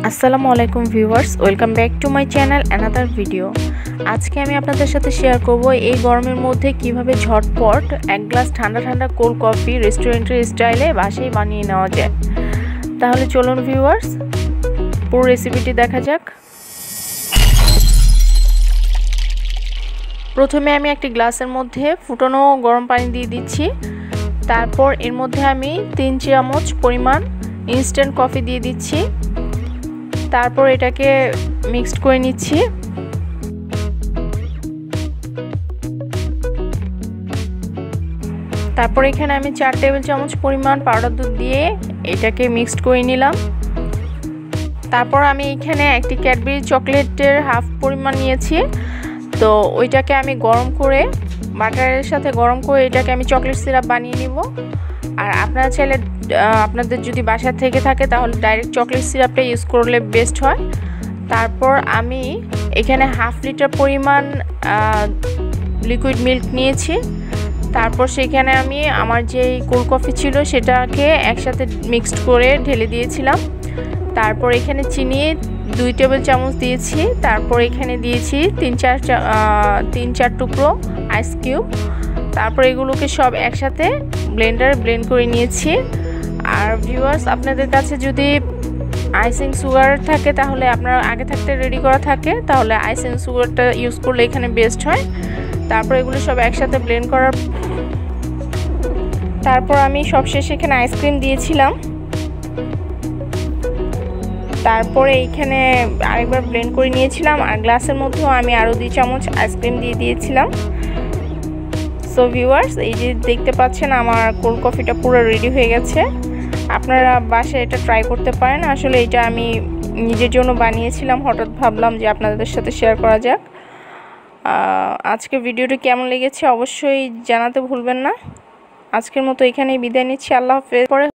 আসসালামু আলাইকুম viewers, welcome back to my channel another video. আজকে আমি আপনাদের সাথে শেয়ার করব এই গরমের মধ্যে কিভাবে ঝটপট এক গ্লাস ঠান্ডা ঠান্ডা কোল্ড কফি রেস্টুরেন্টের স্টাইলে বাসায় বানিয়ে নেওয়া যায়। তাহলে চলুন ভিউয়ার্স, পুরো রেসিপিটি দেখা যাক। প্রথমে আমি একটি গ্লাসের মধ্যে ফুটানো গরম পানি দিয়ে দিচ্ছি। তারপর এর মধ্যে আমি 3 চামচ পরিমাণ ইনস্ট্যান্ট কফি দিয়ে দিচ্ছি। তারপর এটাকে মিক্সড করে নিচ্ছি। তারপর এখানে আমি 4 টেবিল চামচ পরিমাণ পাউডার দুধ দিয়ে এটাকে মিক্সড করে নিলাম। তারপর আমি এখানে একটি ক্যাডবেরি চকলেটের হাফ পরিমাণ নিয়েছি। তো ওইটাকে আমি গরম করে বাটারের সাথে গরম করে এটাকে আমি চকলেট সিরাপ বানিয়ে নিব। আর আপনারা চাইলে আপনাদের যদি বাসা থেকে থাকে তাহলে ডাইরেক্ট চকলেট সিরাপটা ইউজ করলে বেস্ট হয়। তারপর আমি এখানে হাফ লিটার পরিমাণ লিকুইড মিল্ক নিয়েছি। তারপর সেখানে আমি আমার যে কোল্ড কফি ছিল সেটাকে একসাথে মিক্সড করে ঢেলে দিয়েছিলাম। তারপর এখানে চিনি 2 টেবিল চামচ দিয়েছি। তারপর এখানে দিয়েছি 3-4 টুকরো আইস কিউব। তারপর এগুলোকে সব একসাথে ব্লেন্ড করে নিয়েছি। আর ভিউয়ার্স, আপনাদের কাছে যদি আইসিং সুগার থাকে তাহলে আপনারা আগে থাকতে রেডি করা থাকে তাহলে আইসিং সুগারটা ইউজ করলে এখানে বেস্ট হয়। তারপর এগুলো সব একসাথে ব্লেন্ড করার তারপর আমি সবশেষে এখানে আইসক্রিম দিয়েছিলাম। তারপরে এইখানে আরেকবার ব্লেন্ড করে নিয়েছিলাম। আর গ্লাসের মধ্যেও আমি আরও 2 চামচ আইসক্রিম দিয়ে দিয়েছিলাম। সো ভিউয়ার্স, এই যে দেখতে পাচ্ছেন আমার কোল্ড কফিটা পুরো রেডি হয়ে গেছে। আপনারা বাসায় এটা ট্রাই করতে পারেন। আসলে এটা আমি নিজের জন্য বানিয়েছিলাম, হঠাৎ ভাবলাম যে আপনাদের সাথে শেয়ার করা যাক। আজকে ভিডিওটি কেমন লেগেছে অবশ্যই জানাতে ভুলবেন না। আজকের মতো এখানেই বিদায় নিচ্ছি। আল্লাহ হাফেজ।